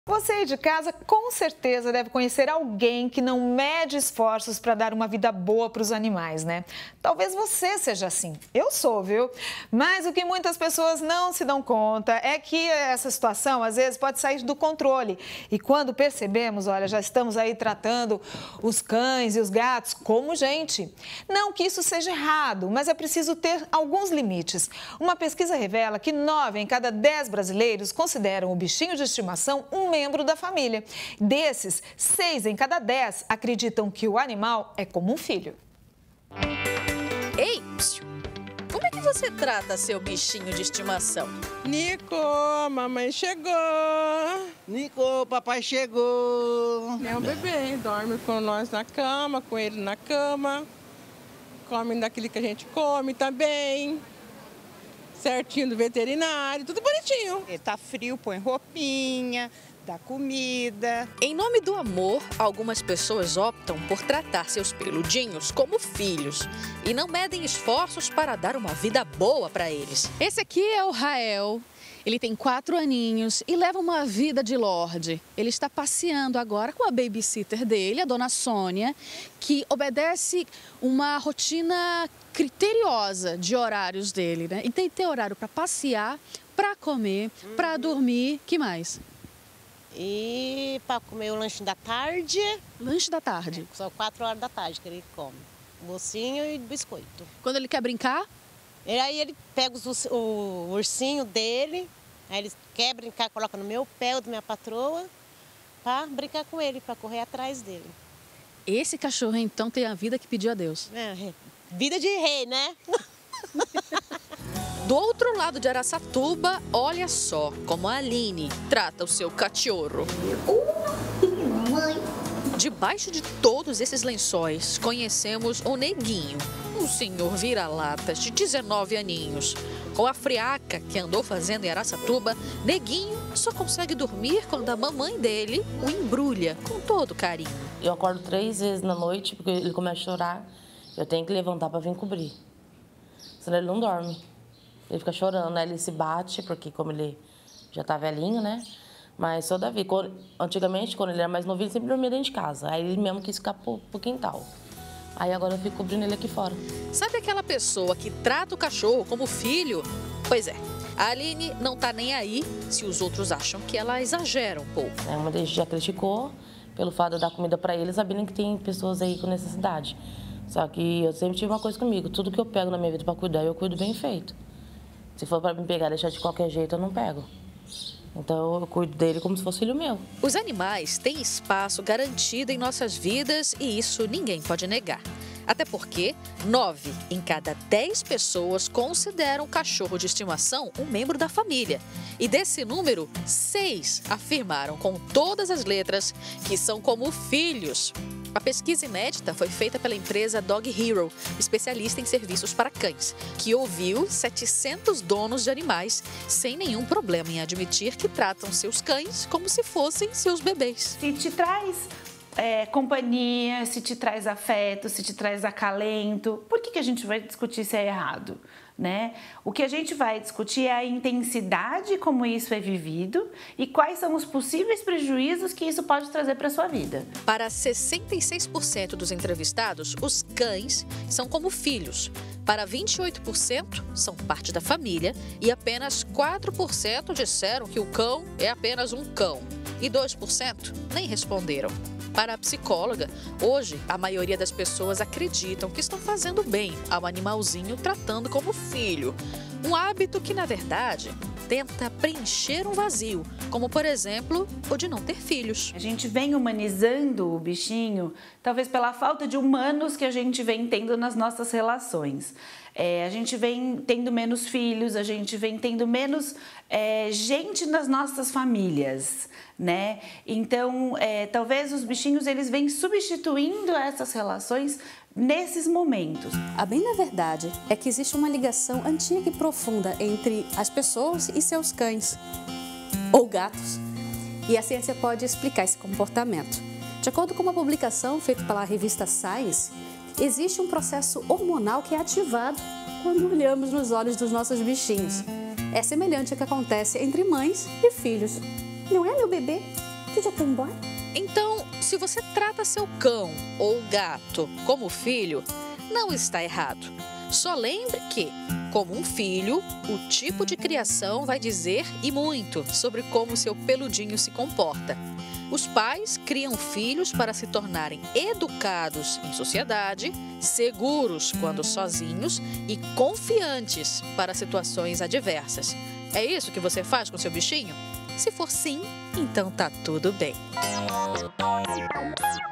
Você aí de casa com certeza deve conhecer alguém que não mede esforços para dar uma vida boa para os animais, né? Talvez você seja assim. Eu sou, viu? Mas o que muitas pessoas não se dão conta é que essa situação às vezes pode sair do controle. E quando percebemos, olha, já estamos aí tratando os cães e os gatos como gente. Não que isso seja errado, mas é preciso ter alguns limites. Uma pesquisa revela que 9 em cada 10 brasileiros consideram o bichinho de estimação um membro da família. Desses, 6 em cada 10 acreditam que o animal é como um filho. Ei, psiu, como é que você trata seu bichinho de estimação? Nico, mamãe chegou. Nico, papai chegou. É um bebê, dorme com nós na cama, com ele na cama. Come daquilo que a gente come também. Certinho do veterinário, tudo bonitinho. Ele tá frio, põe roupinha, dá comida. Em nome do amor, algumas pessoas optam por tratar seus peludinhos como filhos e não medem esforços para dar uma vida boa para eles. Esse aqui é o Rael. Ele tem 4 aninhos e leva uma vida de lorde. Ele está passeando agora com a babysitter dele, a dona Sônia, que obedece uma rotina criteriosa de horários dele, né? E tem que ter horário para passear, para comer, para dormir, que mais? E para comer o lanche da tarde. Lanche da tarde. São 4 horas da tarde que ele come. Mocinho e biscoito. Quando ele quer brincar? E aí ele pega o ursinho dele, aí ele quer brincar, coloca no meu pé ou da minha patroa, para brincar com ele, para correr atrás dele. Esse cachorro, então, tem a vida que pediu a Deus. É, vida de rei, né? Do outro lado de Araçatuba, olha só como a Aline trata o seu cachorro. Debaixo de todos esses lençóis, conhecemos o Neguinho, um senhor vira-latas de 19 aninhos. Com a friaca que andou fazendo em Araçatuba, Neguinho só consegue dormir quando a mamãe dele o embrulha com todo carinho. Eu acordo 3 vezes na noite porque ele começa a chorar. Eu tenho que levantar para vir cobrir. Senão ele não dorme. Ele fica chorando, né? Ele se bate, porque como ele já tá velhinho, né? Mas toda vez, antigamente, quando ele era mais novinho, ele sempre dormia dentro de casa. Aí ele mesmo quis ficar pro quintal. Aí agora eu fico cobrindo ele aqui fora. Sabe aquela pessoa que trata o cachorro como filho? Pois é, a Aline não tá nem aí se os outros acham que ela exagera um pouco. Uma vez já criticou pelo fato de dar comida para eles, sabendo que tem pessoas aí com necessidade. Só que eu sempre tive uma coisa comigo, tudo que eu pego na minha vida para cuidar, eu cuido bem feito. Se for para me pegar e deixar de qualquer jeito, eu não pego. Então eu cuido dele como se fosse filho meu. Os animais têm espaço garantido em nossas vidas e isso ninguém pode negar. Até porque 9 em cada 10 pessoas consideram o cachorro de estimação um membro da família. E desse número, 6 afirmaram com todas as letras que são como filhos. A pesquisa inédita foi feita pela empresa Dog Hero, especialista em serviços para cães, que ouviu 700 donos de animais sem nenhum problema em admitir que tratam seus cães como se fossem seus bebês. Se te traz companhia, se te traz afeto, se te traz acalento, por que a gente vai discutir se é errado? Né? O que a gente vai discutir é a intensidade como isso é vivido e quais são os possíveis prejuízos que isso pode trazer para a sua vida. Para 66% dos entrevistados, os cães são como filhos. Para 28%, são parte da família e apenas 4% disseram que o cão é apenas um cão. E 2% nem responderam. Para a psicóloga, hoje a maioria das pessoas acreditam que estão fazendo bem ao animalzinho tratando como filho. Um hábito que, na verdade, tenta preencher um vazio, como, por exemplo, o de não ter filhos. A gente vem humanizando o bichinho, talvez pela falta de humanos que a gente vem tendo nas nossas relações. A gente vem tendo menos filhos, a gente vem tendo menos gente nas nossas famílias, né? Então, talvez os bichinhos eles vêm substituindo essas relações nesses momentos. A bem na verdade é que existe uma ligação antiga e profunda entre as pessoas e seus cães ou gatos. E a ciência pode explicar esse comportamento. De acordo com uma publicação feita pela revista Science, existe um processo hormonal que é ativado quando olhamos nos olhos dos nossos bichinhos. É semelhante ao que acontece entre mães e filhos. Não é, meu bebê? Você já quer ir embora? Então, se você trata seu cão ou gato como filho, não está errado. Só lembre que, como um filho, o tipo de criação vai dizer e muito sobre como seu peludinho se comporta. Os pais criam filhos para se tornarem educados em sociedade, seguros quando sozinhos e confiantes para situações adversas. É isso que você faz com seu bichinho? Se for sim, então tá tudo bem.